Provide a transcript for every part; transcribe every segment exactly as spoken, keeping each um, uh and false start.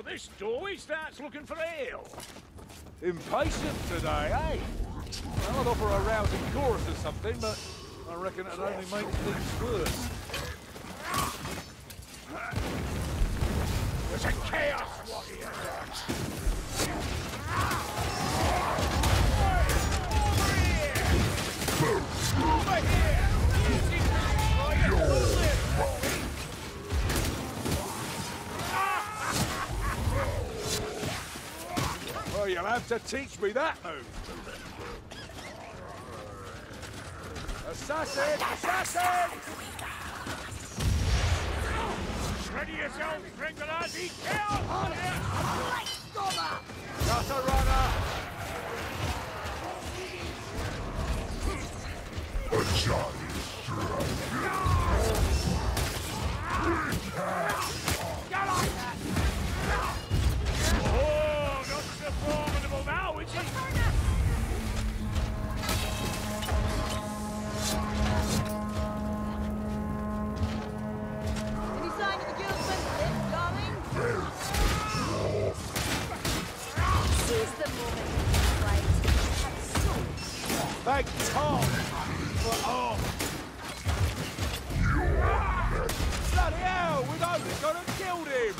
So this doughy starts looking for ale. Impatient today, eh? Well, I'd offer a rousing chorus or something, but I reckon it'd only make things worse. There's a chaos warrior. Over here! Well, you'll have to teach me that move. Assassin! Assassin! Ready yourself, Gringorazzi! Kill! Just a runner! A giant strike. Oh, not so formidable now, is he? Any sign of the guildsman's lift, darling? Seize the moment, right? Thank Tom for all. Bloody hell, we've only gone and killed him!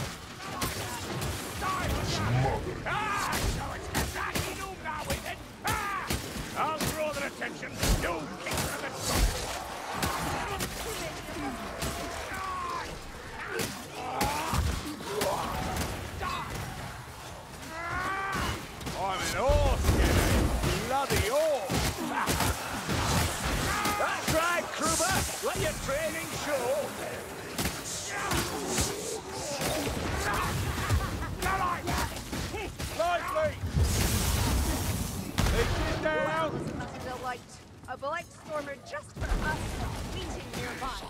Ah, so it's Kazaki Noomna with it! Ah! I'll draw their attention. You kick them and I'm in awe, Skinny. Bloody awe. That's right, Kruber. Let your training show. Lively! Take it down! Wasn't that a delight? A blight stormer just for us, waiting nearby.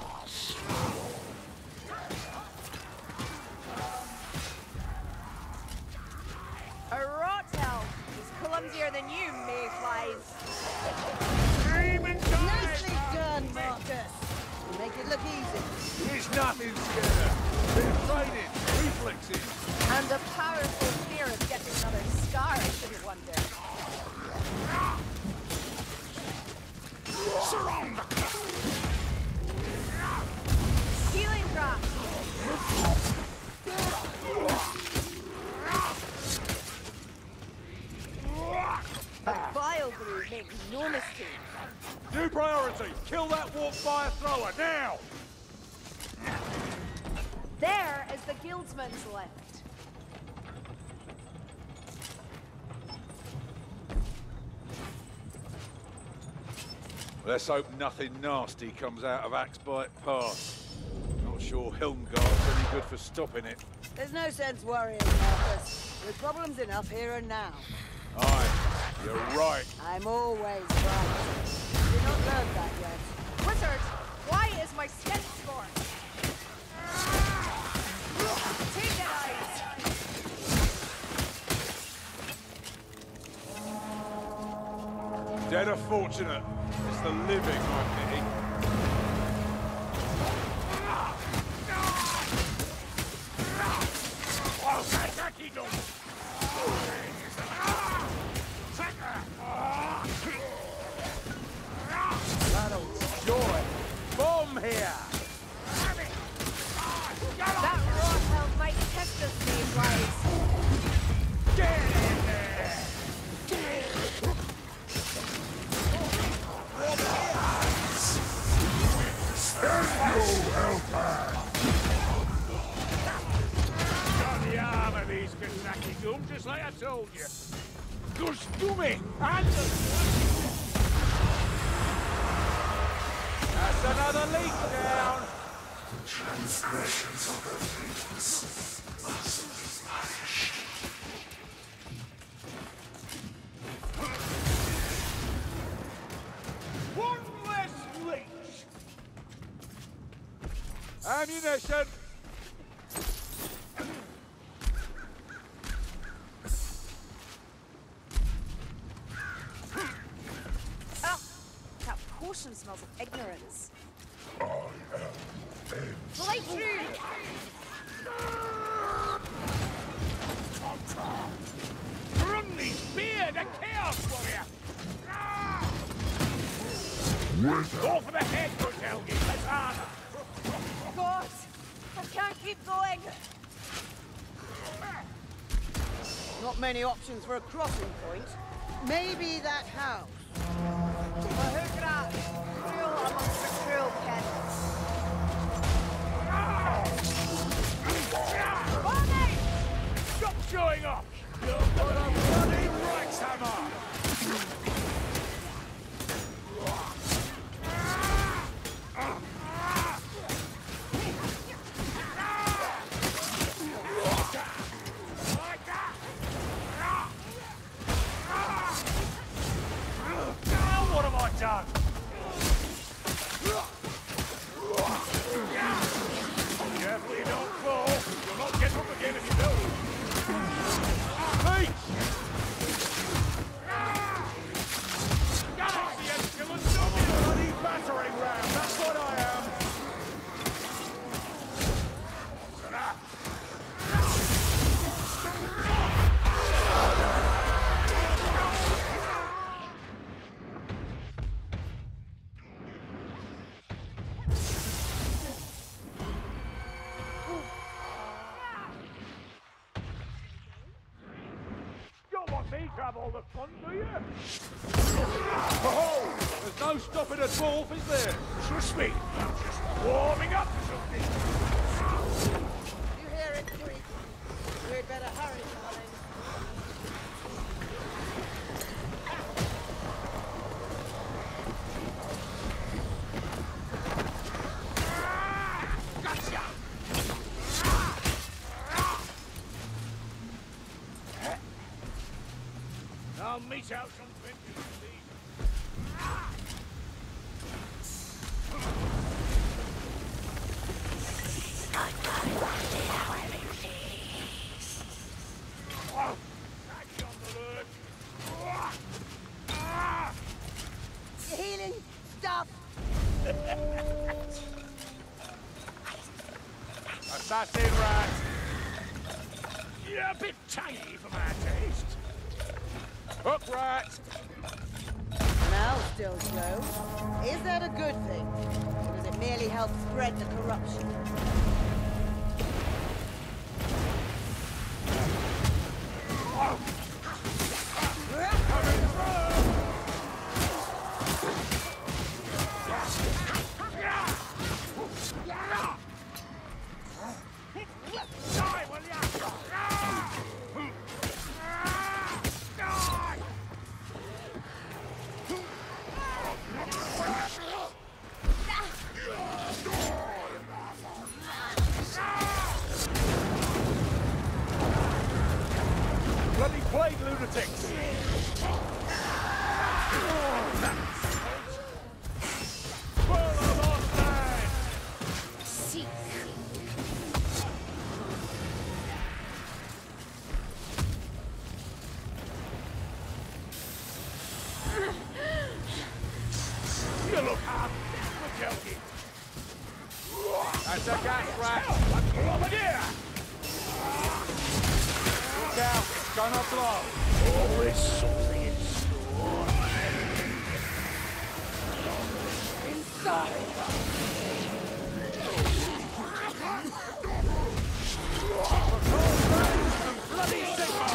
A rot elf is clumsier than you, mayflies. scream and die! Nicely done, Marcus. You make it look easy. There's nothing scared. Bit of training, reflexes. And a powerful fear of getting another scar, I shouldn't wonder. Surround the Healing drop. A vile brew makes no mistake. New priority! Kill that warp fire thrower, now! There is the guildsman's lift. Let's hope nothing nasty comes out of Axbite Pass. Not sure Helmgard's any good for stopping it. There's no sense worrying, Marcus. There's problems enough here and now. Aye, you're right. I'm always right. You've not learned that yet. Wizard, why is my skin scorched? Take it, eyes! Dead are fortunate. It's the living I pity. Oh, Kazaki Noomna! Reynolds, joy. Bomb here! That rot hell might test us, mayflies. Get in there! Got the arm of these Kazaki Noom, just like I told you. Gustumi! And the... That's another leak down! The transgressions of the faithless must be punished. One less leech! Ammunition! Oh, that potion smells of ignorance. I am Light through! the chaos, warrior! Go for the head, good Helgi. That's harder. God, I can't keep going. Not many options for a crossing point. Maybe that house. Mahugra, cruel amongst the cruel, Ken. Bonnie! Stop showing off! You've got a bloody right hammer! What have I done? Careful you don't fall. You'll not get up again if you do. Hey! Galaxy Escalon, don't be a bloody battering ram. That's what I am. Don't want me to have all the fun, do you? Oh, there's no stopping a dwarf, is there? Trust me, I'm just warming up for something. You hear it, Creek? We'd better hurry, darling. Gotcha! I'll meet out some vengeance, please. Oh, that's on the lurk. Healing stuff. Assassin rat! You're a bit tangy for my taste. Hook rat! Now still slow. Is that a good thing? Or does it merely help spread the corruption? Die, will ya? Die! Bloody plague lunatics! Full of lost man! You look half we're joking. That's a gas rat. What's over there? Look out, it's gonna blow. Always something in store. Inside. Bloody signal!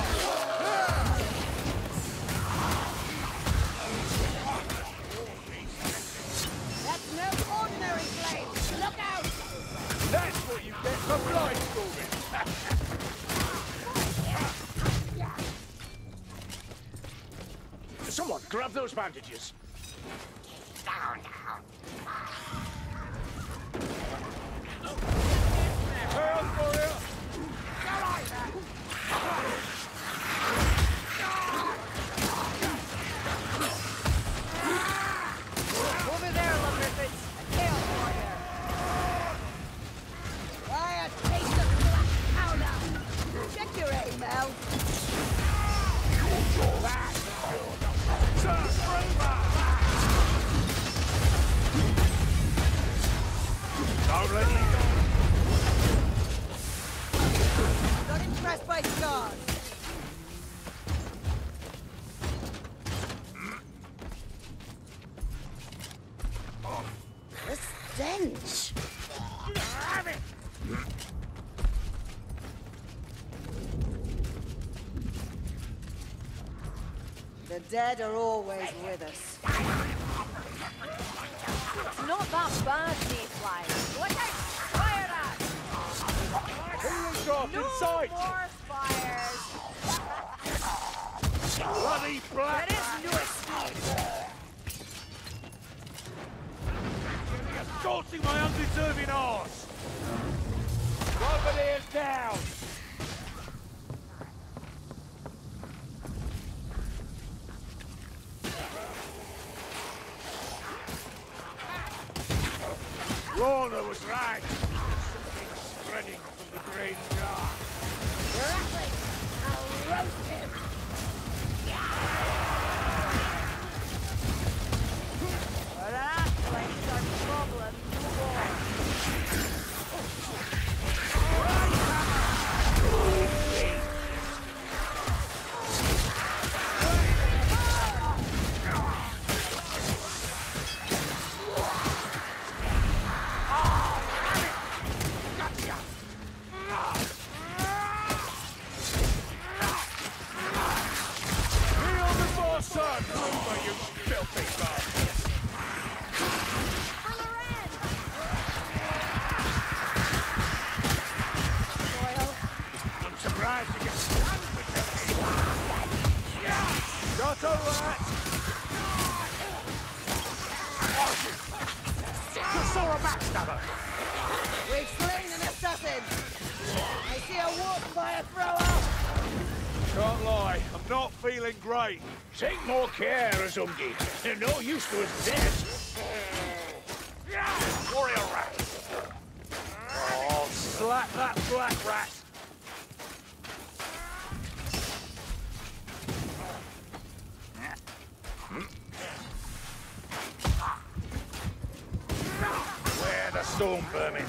That's no ordinary flame. Look out! That's what you get for blindfolding. Someone grab those bandages. Down, down. Help for you. Over there, Lumberfits. A tail warrior. Try a taste of black powder. Check your aim, Mel. Sir, Braver! Don't let me go. Not impressed by scars. inch. Have it! The dead are always with us. It's not that bad, Mayfly. Look out! Fire at! Healing drop No in sight! more fires! Bloody black! There is no escape! You're scorching my undeserving arse! Bombardiers down! Lorna was right. Something spreading from the graveyard. Directly! I'll roast him! Well, that place our problem no more. Kneel before sun! Over, you filthy bastard! For Loren! I'm surprised you get done with them. Got a rat! Just saw a backstabber! We've slain an assassin! I see a warp fire thrower! Can't lie, I'm not feeling great. Take more care, Azumgi. They're no use to us dead. Warrior rat! Oh, slap that black rat! Where the storm vermin?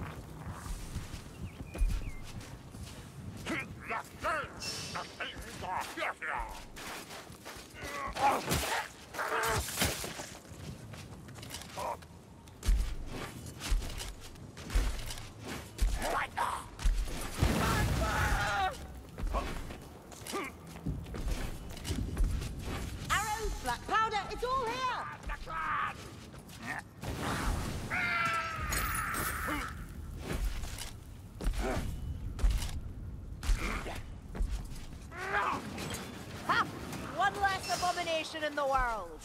Arrows, black powder, it's all here! Ha! One less abomination in the world.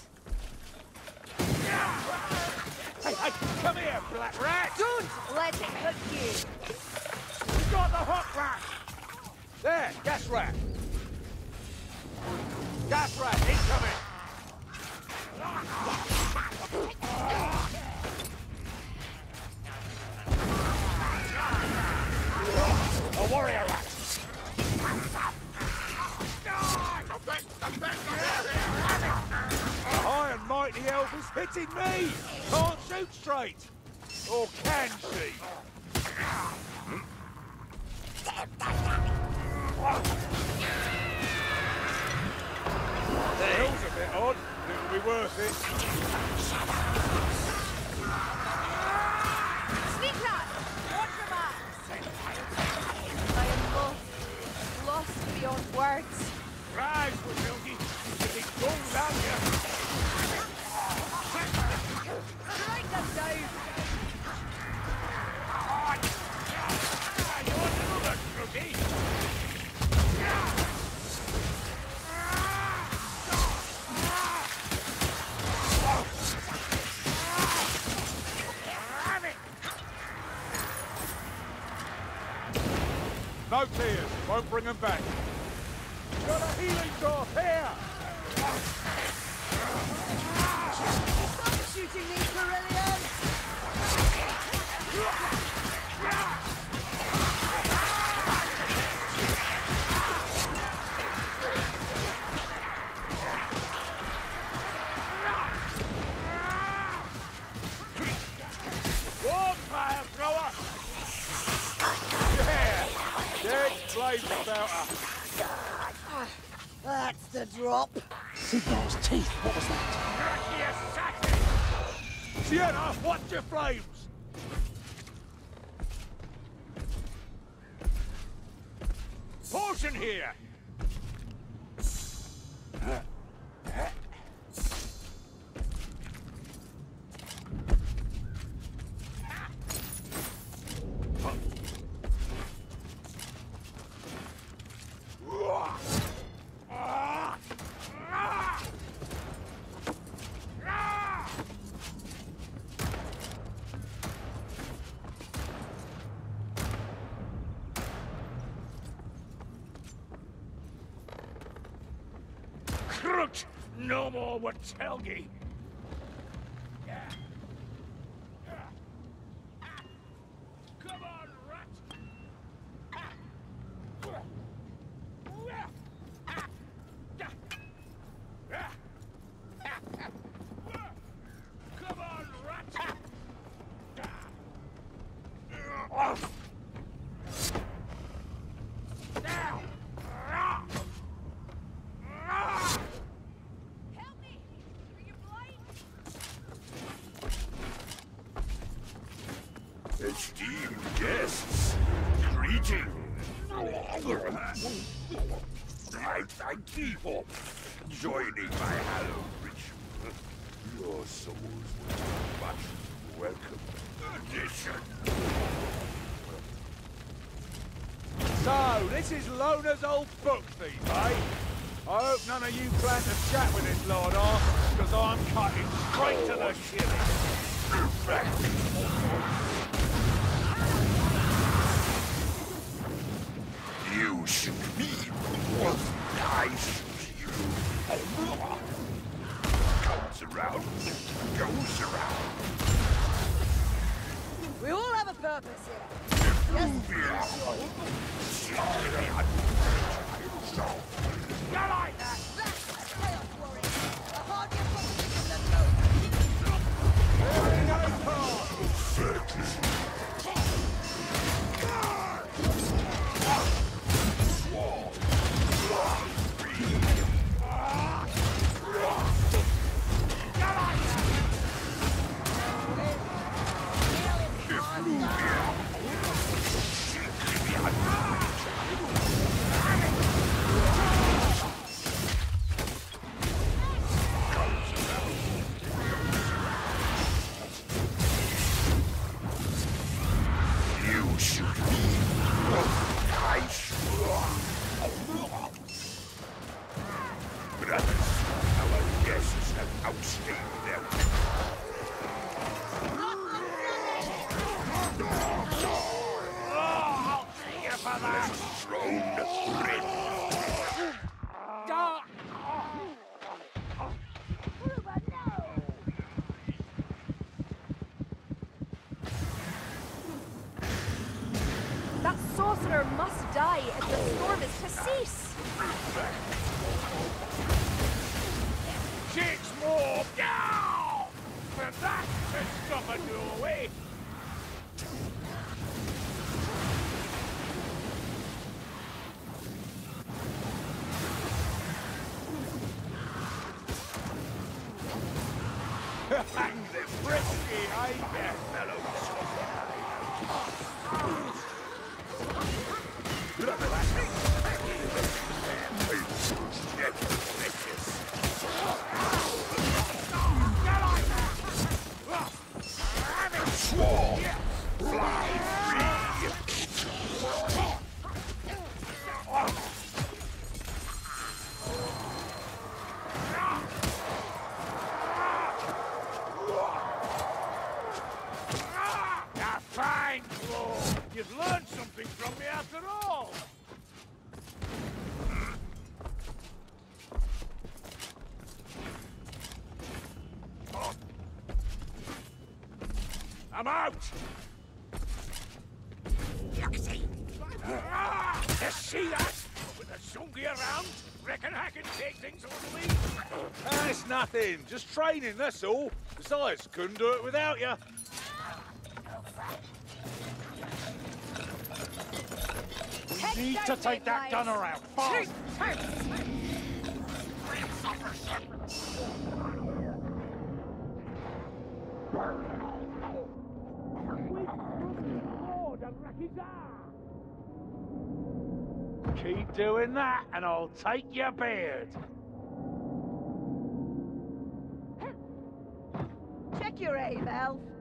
Hey, hey, come here, black rat! Don't let it hook you. You got the hot rat! There, gas rat! Gas rat, incoming! A warrior rat! The high and mighty elf is hitting me! Can't shoot straight! Or can she? The hill's a bit odd, but it'll be worth it. Sneak rat! Watch your back! I am lost. Lost beyond words. Rise, Wazilgi! It goes down here! Strike them down! You want another, Crookie? No tears, won't bring them back. Got a healing drop here! Stop shooting these Carillions! Wildfire thrower! Yeah! Dead blaze about her. That's the drop. Sigmar's teeth, what was that? Cracky assassin! Sienna, watch your flames! Potion here! Crutch! No more Watelgi! Come on, rat! Come on, rat! Now! Help me! Are you blind? Esteemed guests, greetings. I thank you for joining my hallowed ritual. Your souls will be much welcome addition. So, this is Lona's old book thief, eh? I hope none of you plan to chat with this lord arse, because I'm cutting straight to the shilling. You shoot me, I shoot you. Comes around, goes around. We all have a purpose here. Yes. You like that? Chaos warrior. A hardly a proposition that knows. You shoot me, I shoot. Brothers, our guests have outstayed their I'll see you for that! throne rip. That sorcerer must die if the storm is to cease. Six more! Now! For that to stop a doorway! Hang them frisky, eh, there, fellows? Swarm, fly free. A fine blow! You've learned something from me after all! I'm out! Ah, you see that? With the Zungi around, reckon I can take things on the lead? Ah, it's nothing. Just training, that's all. Besides, couldn't do it without you. Head Need down, to take big that guys. gun around fast! Lord and Rakizar! Keep doing that, and I'll take your beard. Check your aim, Elf.